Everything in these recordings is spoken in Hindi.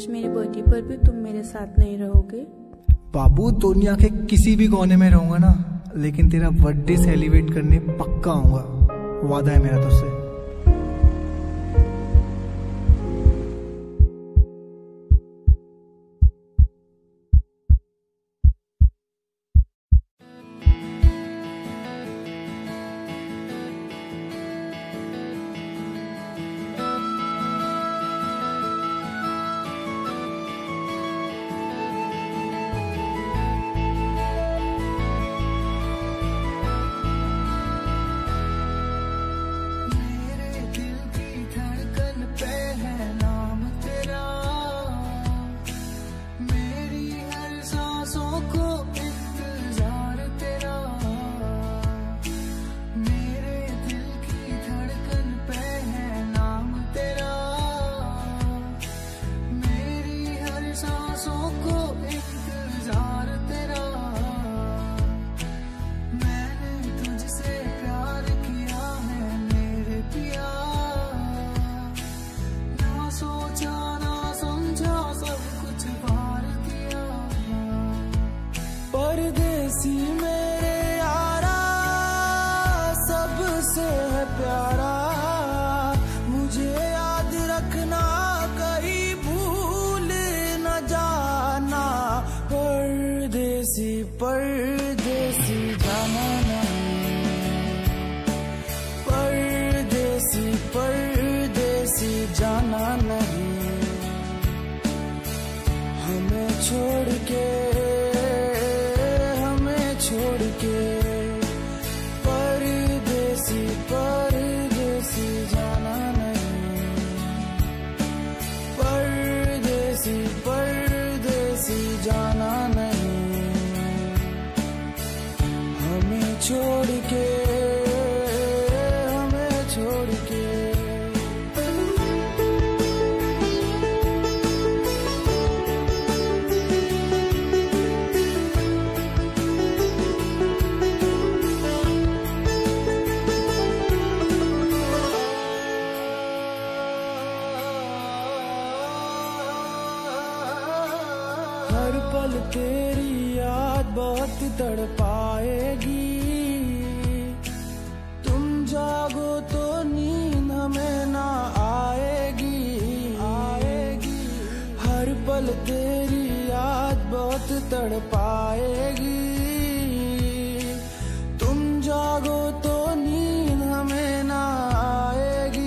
आज मेरे बर्थडे पर भी तुम मेरे साथ नहीं रहोगे? बाबू दुनिया के किसी भी कोने में रहूंगा ना, लेकिन तेरा बर्थडे सेलिब्रेट करने पक्का आऊंगा। वादा है मेरा तुझसे। परदेसी मेरे यारा सबसे है प्यारा, मुझे याद रखना कहीं भूल न जाना। परदेसी परदेसी जाना नहीं, परदेसी परदेसी जाना नहीं, हमें छोड़ के परदेसी परदेसी जाना नहीं, परदेसी परदेसी जाना नहीं, हमें छोड़ के हमें छोड़ के। हर पल तेरी याद बहुत तड़पाएगी, तुम जागो तो नींद हमें ना आएगी। हर पल तेरी याद बहुत तड़पाएगी, तुम जागो तो नींद हमें ना आएगी।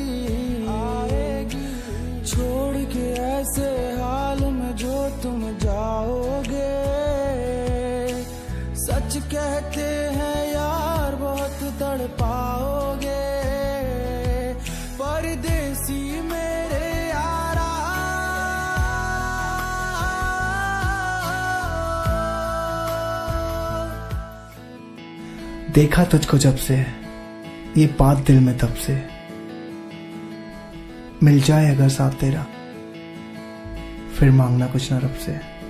छोड़ के ऐसे हाल में जो तुम जाओगे, सच कहते हैं यार बहुत तड़पाओगे। परदेसी मेरे यारा देखा तुझको जब से, ये बात दिल में तब से, मिल जाए अगर साथ तेरा, फिर मांगना कुछ ना रब से।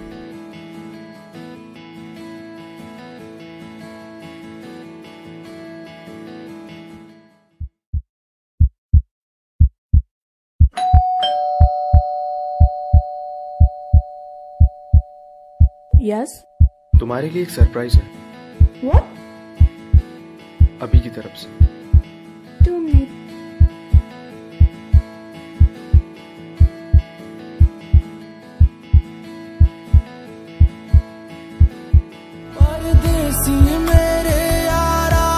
यस, तुम्हारे लिए एक सरप्राइज है। व्हाट? अभी की तरफ से। तुमने परदेसी मेरे यारा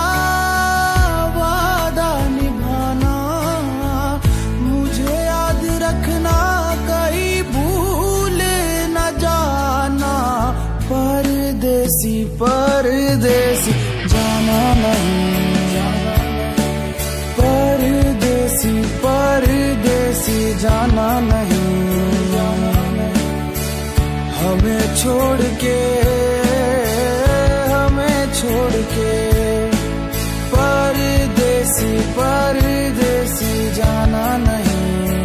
वादा निभाना, मुझे याद रखना कहीं भूल न जाना। परदेसी परदेसी जाना नहीं, परदेसी परदेसी जाना नहीं, हमें छोड़ के हमें छोड़ के। परदेसी परदेसी जाना नहीं,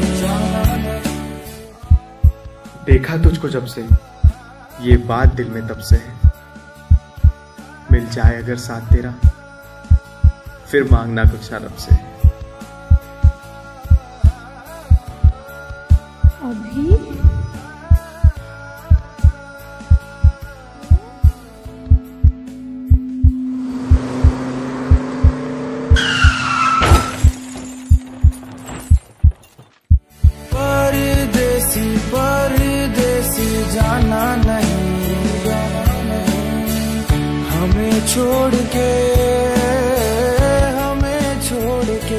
देखा तुझको जब से, ये बात दिल में तब से है, मिल जाए अगर साथ तेरा, फिर मांगना कुछ ना रब से। अभी छोड़ के, हमें छोड़ के।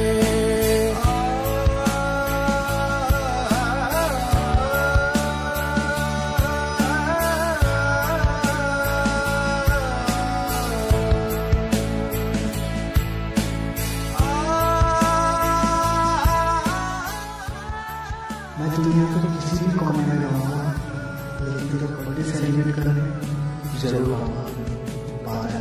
मैं दुनिया के किसी भी कोने में रहूंगा, लेकिन तेरा बर्थडे सेलिब्रेट करने जरूर आऊंगा। बाय।